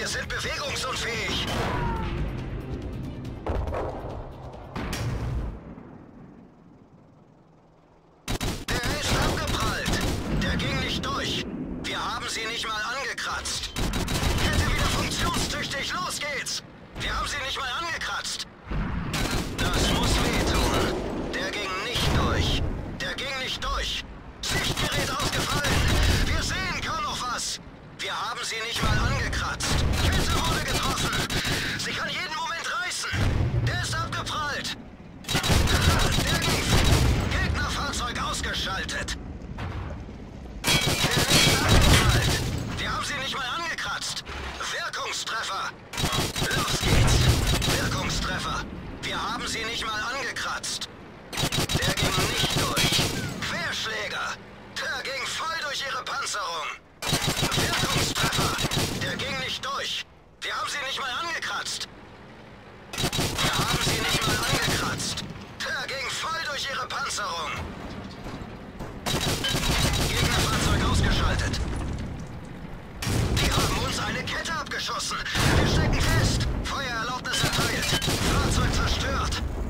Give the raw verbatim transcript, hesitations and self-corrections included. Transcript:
Wir sind bewegungsunfähig. Der ist abgeprallt. Der ging nicht durch. Wir haben sie nicht mal angekratzt. Kette wieder funktionstüchtig. Los geht's. Wir haben sie nicht mal angekratzt. Das muss wehtun. Der ging nicht durch. Der ging nicht durch. Sichtgerät ausgefallen. Wir sehen kaum noch was. Wir haben sie nicht mal angekratzt. Kette wurde getroffen. Sie kann jeden Moment reißen. Der ist abgeprallt. Der lief. Gegnerfahrzeug ausgeschaltet. Der ist abgeprallt. Wir haben sie nicht mal angekratzt. Wirkungstreffer. Los geht's. Wirkungstreffer. Wir haben sie nicht mal angekratzt. Der ging nicht durch. Querschläger. Der ging voll durch ihre Panzerung. Wirkungstreffer. Der ging nicht durch. Wir haben sie nicht mal angekratzt. Wir haben sie nicht mal angekratzt. Der ging voll durch ihre Panzerung. Gegnerfahrzeug ausgeschaltet. Die haben uns eine Kette abgeschossen. Wir stecken fest. Feuererlaubnis erteilt. Fahrzeug zerstört.